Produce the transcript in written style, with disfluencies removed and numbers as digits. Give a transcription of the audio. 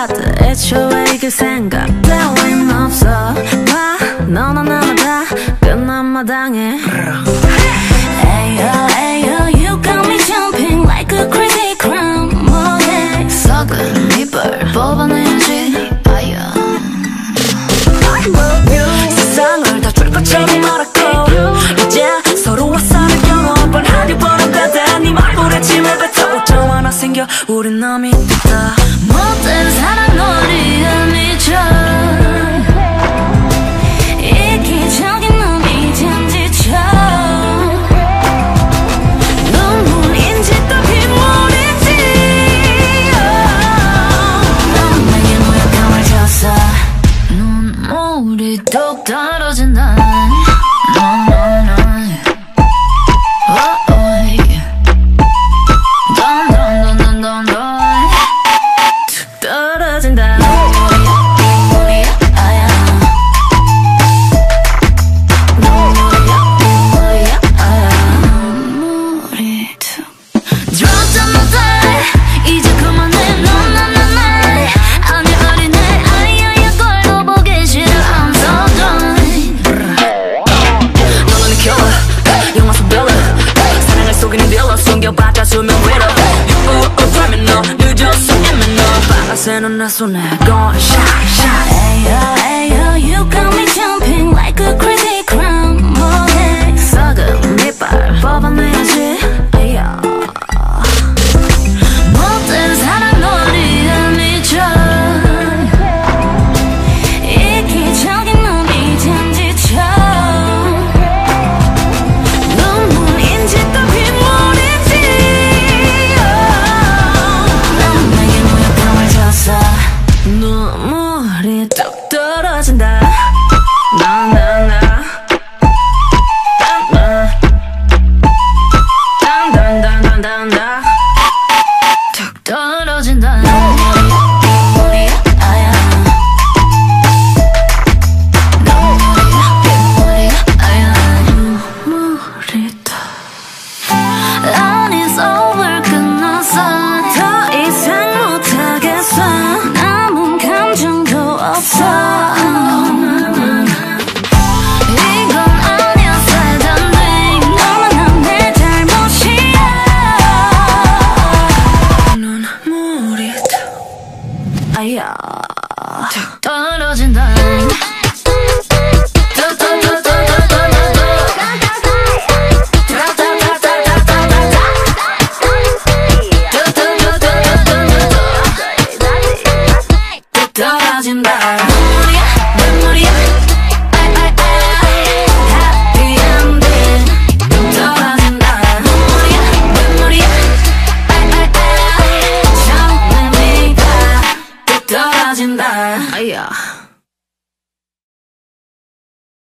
하듯 애초에 이길 생각 따윈 없어. 봐 너나 나나 다 끝난 마당에 Ayo ayo you got me jumping like a crazy crown. 뭐해 썩은 이불 뽑아내야지 아야. 세상을 다 줄 것처럼 말았고 이제 서로 와서는 영업을 하려 원한다. 네 말고래 짐을 뱉어 오점 하나 생겨 우린 남이 됐다. 못된 사랑 놀이에 미쳐 이기적인 놈 이젠 지쳐. 눈물인지 또 빗물인지 넌 내게 모욕감을 줬어. 눈물이 뚝 떨어진다. 떨어진다. 눈물이 아야. 눈물이 아야. 눈물이 툭 Drop down the die. 이제 그만해 넌 난 아니 어린애 아야야 꼴도 보기 싫어. I'm so done. 너는 killer 영화 속 villain 사랑을 속이는 딜러 숨겨봤자 수면 위로 그러면 너 늦었어 이미 너 바라새는 내 손에 gone shine shine. Ayo ayo you got me jumping like a crazy crown. 뭐해 썩은 이빨 뽑아내야지 아야. 못된 사랑 놀이에 미쳐 이기적인 놈 이젠 지쳐. 눈물인지 또 빗물인지 넌 내게 모욕감을 줬어. 눈물이 뚝 떨어진다. 나나나 단단단단단다 툭 떨어진다. 눈물이 아야. 눈물이 아야. 눈물이 다 All is over 끝났어. 더 이상 못하겠어. 남은 감정도 없어. 이건 아니야 살던 돼. 너무나 내 잘못이야. 눈물이 툭 아야 툭 떨어진다. 떨어진다.